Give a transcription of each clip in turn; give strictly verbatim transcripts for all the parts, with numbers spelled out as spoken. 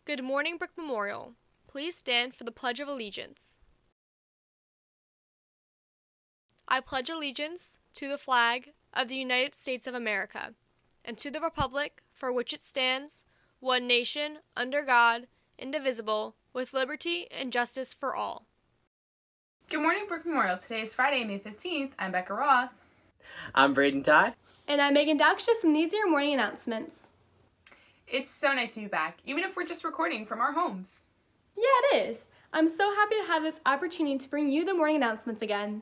Good morning, Brick Memorial. Please stand for the Pledge of Allegiance. I pledge allegiance to the flag of the United States of America and to the republic for which it stands, one nation, under God, indivisible, with liberty and justice for all. Good morning, Brick Memorial. Today is Friday, May fifteenth. I'm Becca Roth. I'm Braden Ty. And I'm Megan Daxis, and these are your morning announcements. It's so nice to be back, even if we're just recording from our homes. Yeah, it is. I'm so happy to have this opportunity to bring you the morning announcements again.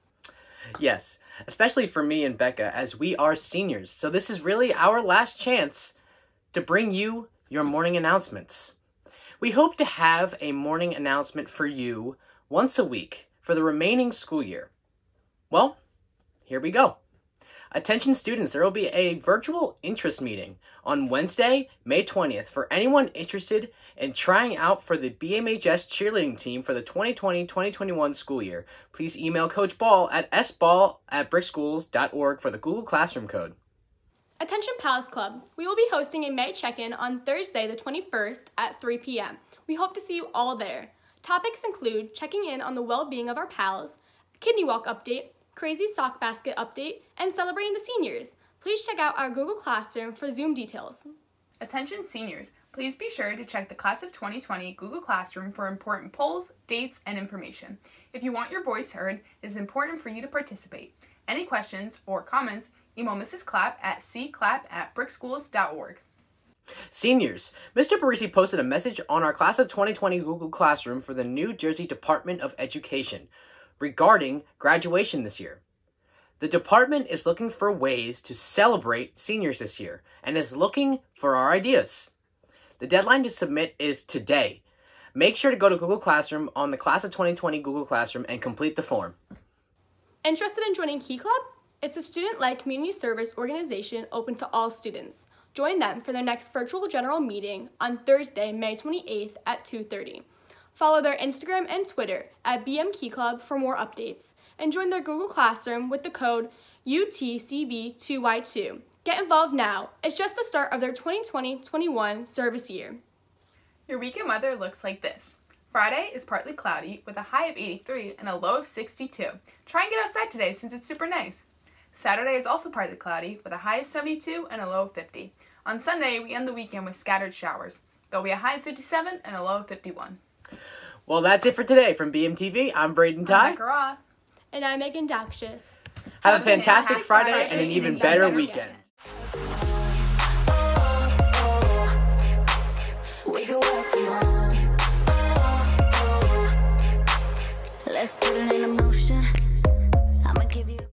Yes, especially for me and Becca, as we are seniors. So this is really our last chance to bring you your morning announcements. We hope to have a morning announcement for you once a week for the remaining school year. Well, here we go. Attention students, there will be a virtual interest meeting on Wednesday, May twentieth for anyone interested in trying out for the B M H S cheerleading team for the twenty twenty twenty twenty-one school year. Please email Coach Ball at s ball at brick schools dot org for the Google Classroom code. Attention Pals Club, we will be hosting a May check-in on Thursday the twenty-first at three p m We hope to see you all there. Topics include checking in on the well-being of our pals, kidney walk update, crazy sock basket update, and celebrating the seniors. Please check out our Google Classroom for Zoom details. Attention seniors, please be sure to check the Class of twenty twenty Google Classroom for important polls, dates, and information. If you want your voice heard, it is important for you to participate. Any questions or comments, email Missus Clapp at c clapp at brick schools dot org. Seniors, Mister Parisi posted a message on our Class of twenty twenty Google Classroom for the New Jersey Department of Education regarding graduation this year. The department is looking for ways to celebrate seniors this year and is looking for our ideas. The deadline to submit is today. Make sure to go to Google Classroom on the Class of twenty twenty Google Classroom and complete the form. Interested in joining Key Club? It's a student-led community service organization open to all students. Join them for their next virtual general meeting on Thursday, May twenty-eighth at two thirty. Follow their Instagram and Twitter at B M Key Club for more updates, and join their Google Classroom with the code U T C B two Y two. Get involved now. It's just the start of their twenty twenty twenty-one service year. Your weekend weather looks like this. Friday is partly cloudy with a high of eighty-three and a low of sixty-two. Try and get outside today since it's super nice. Saturday is also partly cloudy with a high of seventy-two and a low of fifty. On Sunday, we end the weekend with scattered showers. There'll be a high of fifty-seven and a low of fifty-one. Well, that's it for today. From B M T V, I'm Braden Ty. I'm Becca Roth. And I'm Megan Daxis. Have, Have a fantastic Friday, Friday and an and even an better better weekend. We can work from home. Let's put it in motion. I'ma give you